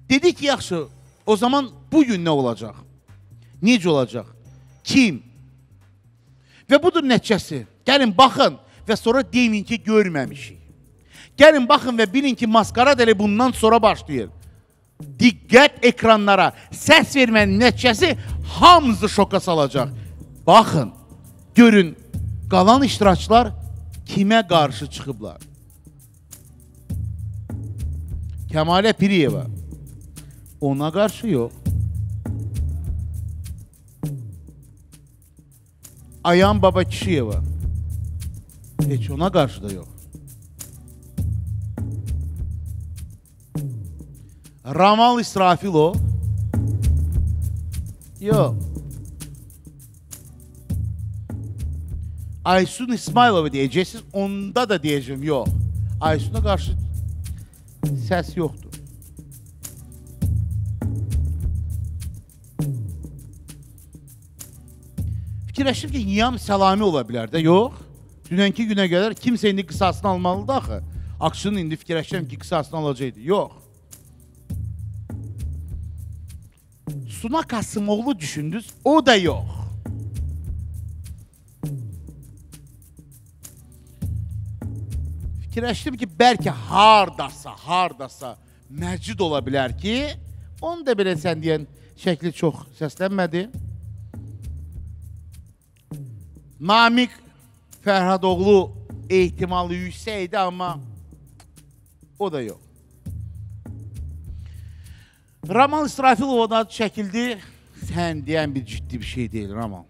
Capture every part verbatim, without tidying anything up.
Dedi ki, yaxşı, o zaman bugün nə olacaq? Necə olacaq? Kim? Və budur nəticəsi. Gəlin, baxın və sonra deyin ki, görməmişik. Gəlin, baxın və bilin ki, maskarad elə bundan sonra başlayır. Diqqət ekranlara, səs vermənin nəticəsi hamınızı şoka salacaq. Baxın, görün, qalan iştirakçılar kimə qarşı çıxıblar? Kəmalə Piriyeva. Ona qarşı yox. Ayan Baba Kişiyeva. Heç ona qarşı da yox. Ramal İsrafilov. Yox. Aysun İsmailova deyəcəksiniz, onda da deyəcəm, yox. Aysun'a qarşı səs yoxdur. Fikirləşdim ki, Niyam Səlami ola bilər də, yox. Dünənki günə qədər kimsə indi qısasını almalıdır axı. Akşının indi fikirləşdim ki, qısasını alacaqdı, yox. Suna Qasımoğlu düşündünüz, o da yox. Fikirləşdim ki, bəlkə hardasa, hardasa Məcid ola bilər ki, onu da belə sən deyən şəkli çox səslənmədi. Namiq Fərhadoğlu ehtimalı yüksək idi, amma o da yox. Ramal İsrafilov da çəkildi. Sən deyən bir ciddi bir şey deyil, Ramal.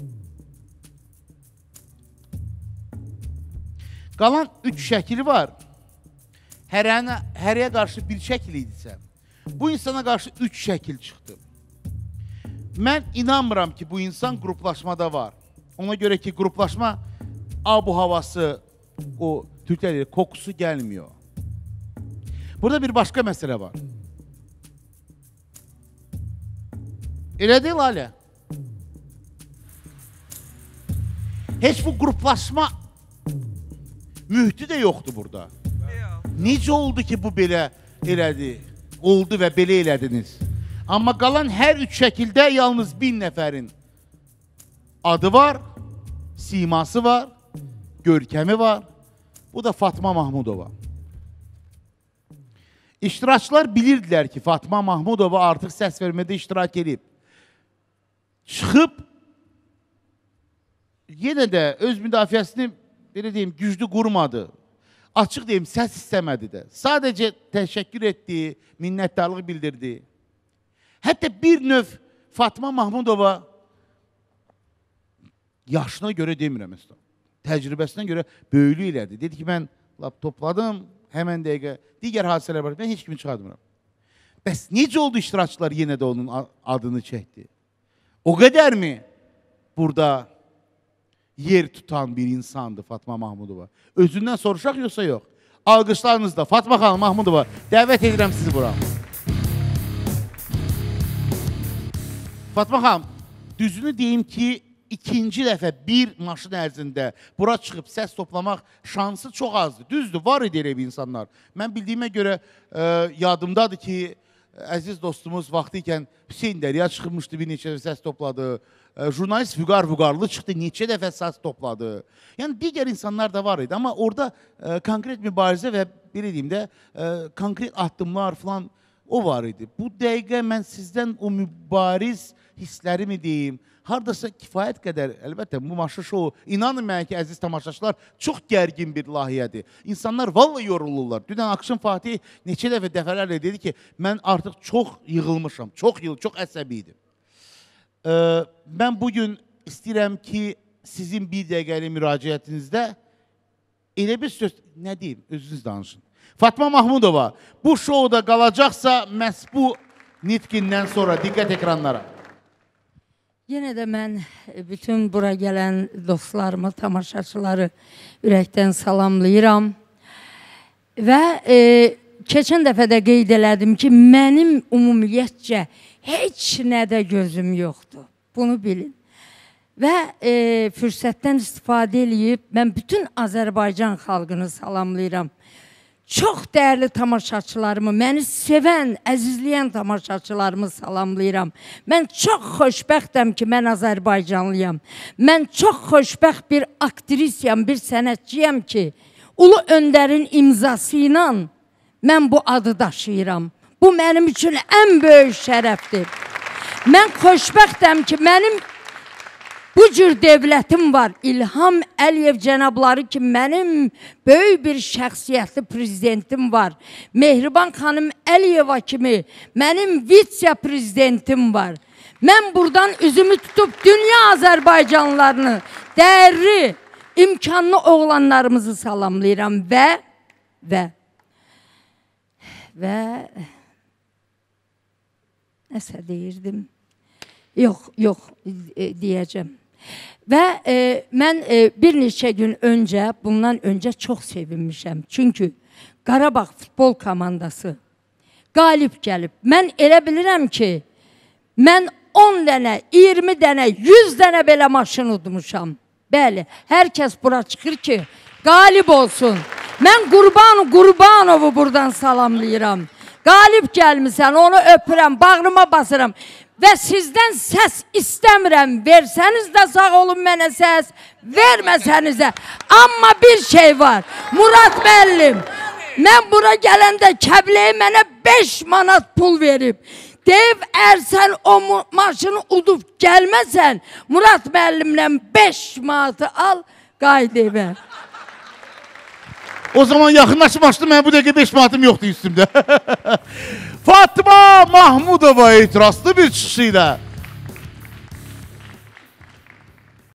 Qalan üç şəkili var. Hərəyə qarşı bir şəkil idisə, bu insana qarşı üç şəkil çıxdı. Mən inanmıram ki, bu insan qruplaşmada var. Ona görə ki, qruplaşma abu havası, o Türklər kokusu gəlmiyor. Burada bir başqa məsələ var. Elə deyil, Alə. Heç bu qruplaşma mühiti də yoxdur burada. Necə oldu ki, bu belə elədi? Oldu və belə elədiniz. Amma qalan hər üç şəkildə yalnız bin nəfərin adı var, siması var, görkəmi var. Bu da Fatma Mahmudova. İştirakçılar bilirdilər ki, Fatma Mahmudova artıq səs vermədə iştirak edib. Çıxıb, yenə də öz müdafiəsini, belə deyim, güclü qurmadı. Açıq deyim, səs istəmədi də. Sadəcə təşəkkür etdi, minnətdarlıq bildirdi. Hətta bir növ Fatma Mahmudova yaşına görə demirəm, təcrübəsinə görə böyülü elədi. Dedi ki, mən topladım, həmən dəqiqə, digər hadisələr var, mən heç kimi çıxartmıram. Bəs necə oldu iştirakçılar yenə də onun adını çəkdi? O qədər mi burada yer tutan bir insandı Fatma Mahmudova? Özündən soruşaq yoxsa yox? Alqışlarınızda Fatma xanım Mahmudova, dəvət edirəm sizi bura. Fatma xanım, düzünü deyim ki, ikinci dəfə bir maşın ərzində bura çıxıb səs toplamaq şansı çox azdır. Düzdür, var idi elə bir insanlar. Mən bildiyimə görə yadımdadır ki, əziz dostumuz vaxtı ikən Hüseyin Dəriya çıxmışdı, bir neçə dəfə səs topladı. Jurnalist Vüqar Vüqarlı çıxdı, neçə dəfə səs topladı. Yəni, digər insanlar da var idi. Amma orada konkret mübarizə və belə deyim də, konkret addımlar falan o var idi. Bu dəqiqə mən sizdən o mübariz hisslərimi deyim, haradasa kifayət qədər, əlbəttə, bu maşın şovu, inanın mənə ki, əziz tamaşaçılar, çox gərgin bir layihədir. İnsanlar valla yorulurlar. Dünən Akşın Fatih neçə dəfə dəfələrlə dedi ki, mən artıq çox yığılmışam, çox yıl, çox əsəbi idim. Mən bugün istəyirəm ki, sizin bir dəqiqəli müraciətinizdə elə bir söz, nə deyim, özünüz danışın. Fatma Mahmudova, bu şovda qalacaqsa, məhz bu nitqindən sonra diqqət ekranlara. Yenə də mən bütün bura gələn dostlarımı, tamaşaçıları ürəkdən salamlayıram. Və e, keçən dəfə də qeyd elədim ki, mənim ümumiyyətcə heç nədə gözüm yoxdur. Bunu bilin. Və e, fürsətdən istifadə edib, mən bütün Azərbaycan xalqını salamlayıram. çox dəyərli tamaşaçılarımı, məni sevən, əzizləyən tamaşaçılarımı salamlayıram. Mən çox xoşbəxtəm ki, mən Azərbaycanlıyam. Mən çox xoşbəxt bir aktrisiyam, bir sənətçiyəm ki, Ulu Öndərin imzası ilə mən bu adı daşıyıram. Bu mənim üçün ən böyük şərəfdir. Mən xoşbəxtəm ki, mənim bu cür devlətim var. İlham Əliyev cənabları ki, mənim böyük bir şəxsiyyətli prezidentim var. Mehriban xanım Əliyeva kimi mənim vitse prezidentim var. Mən buradan üzümü tutub dünya Azərbaycanlılarını, dəyərli, imkanlı oğlanlarımızı salamlayıram və və və nəsə deyirdim. Yox, yox e, deyəcəm. Və e, mən e, bir neçə gün öncə, bundan öncə çox sevinmişəm. Çünki Qarabağ futbol komandası qalib gəlib. Mən elə bilirəm ki, mən on dənə, iyirmi dənə, yüz dənə belə maşın udmuşam. Bəli, hər kəs bura çıxır ki, qalib olsun. Mən Qurban Qurbanovu buradan salamlayıram. Qalib gəlmişsən, onu öpürəm, bağrıma basıram. Və sizdən səs istəmirəm, versəniz də sağ olun mənə səs, verməsəniz də. Amma bir şey var, Murad müəllim, mən bura gələndə Kəbləyə mənə beş manat pul verib. Deyib, əgər sən o maşını udub gəlməsən, Murad müəllimlə beş manatı al, qayıd evə. O zaman yaxınlaşmışdı, mən bu dəqiqə beş manatım yoxdur üstümdə. Fatma Mahmudova etirazlı bir çıxışı ilə